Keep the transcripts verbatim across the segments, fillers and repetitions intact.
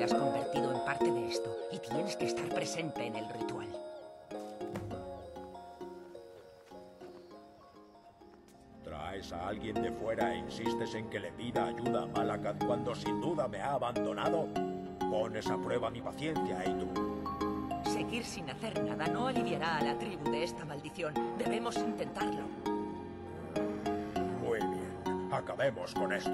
has convertido en parte de esto y tienes que estar presente en el ritual. Traes a alguien de fuera e insistes en que le pida ayuda a Malakath cuando sin duda me ha abandonado. Pones a prueba mi paciencia, ¿y tú? Seguir sin hacer nada no aliviará a la tribu de esta maldición. Debemos intentarlo. Muy bien, acabemos con esto.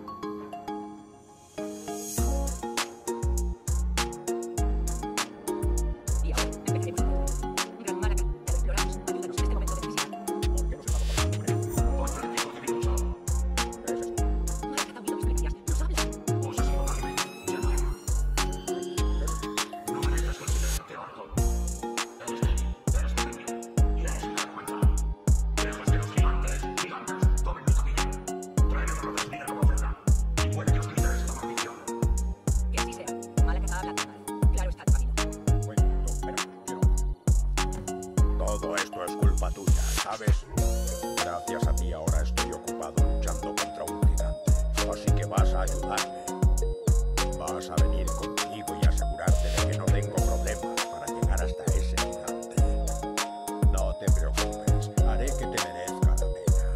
Y ahora empezaremos. Gran Malakath, te lo imploramos. Ayúdanos en este momento de crisis. ¿Por qué no se mata por el nombre? Otro tipo de virus. ¿Qué es esto? Malakath ha oído mis plegaриas. Nos habla. Osas invocarme. Llamar. No mereces considerarte orco. Eres débil, eres pequeño. Y eres una vergüenza. Lejos de los gigantes, gigantes, tomen mi camino. Tráeme por lo de vida como verdad. Y puede que os quite esta maldición. Que así sea. Malakath ha hablado mal. Claro está tu camino. Bueno, no, espera, quiero... Todo esto es culpa tuya, ¿sabes? Gracias a ti ahora estoy ocupado luchando contra un gigante. Así que vas a ayudarme. Vas a venir conmigo y asegurarte de que no tengo problemas para llegar hasta ese gigante. No te preocupes, haré que te merezca la pena.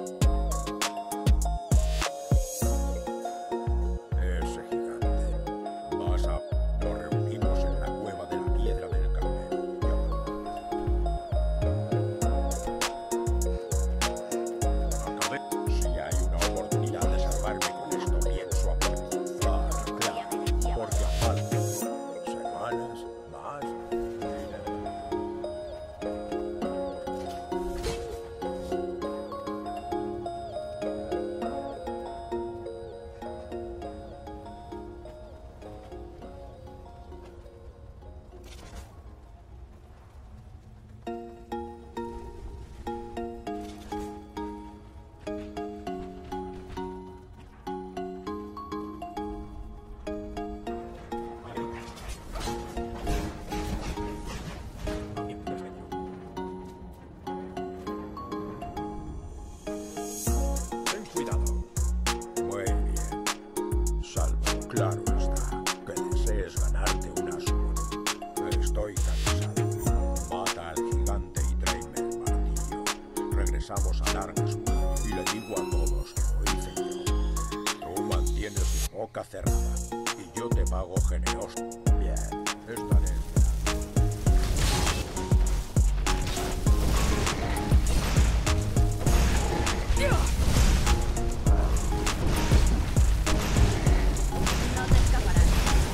Ese gigante. Vas a... Nos reunimos en la cueva de la Piedra del Carmen. Acabé. Si hay una oportunidad de salvarme con esto, pienso aprovechar, claro, porque a falta semanas más. Ten cuidado. Muy bien. Salvo, claro está, que desees ganarte una suerte. Estoy cansado. Mata al gigante y tráeme el martillo. Regresamos a Largasburg y le digo a todos que lo hice yo. Tú mantienes tu boca cerrada y yo te pago generoso. Bien, estaré esperando. No te escaparás.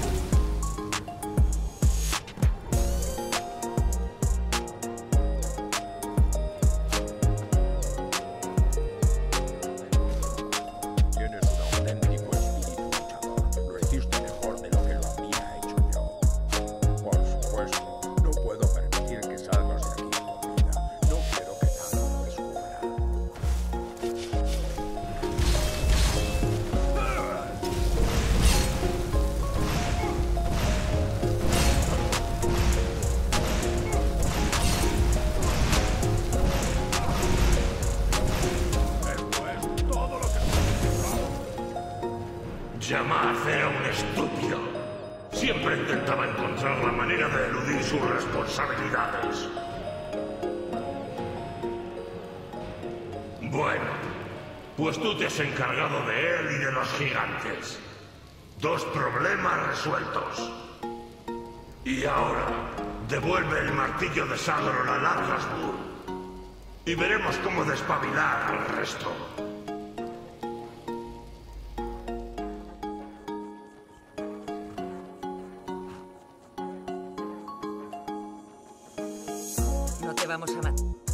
Tienes un auténtico espíritu luchador. Lo hiciste mejor de lo que lo habría hecho yo. Por supuesto, no puedo permitir que salgas de aquí con vida. No quiero que nada lo descubra. Esto es todo lo que necesitaba. Yamath era un estúpido. Siempre intentaba encontrar la manera de eludir sus responsabilidades. Bueno, pues tú te has encargado de él y de los gigantes. Dos problemas resueltos. Y ahora, devuelve el martillo de Sagron a Largasburg. Y veremos cómo despabilar al resto. No te vamos a matar.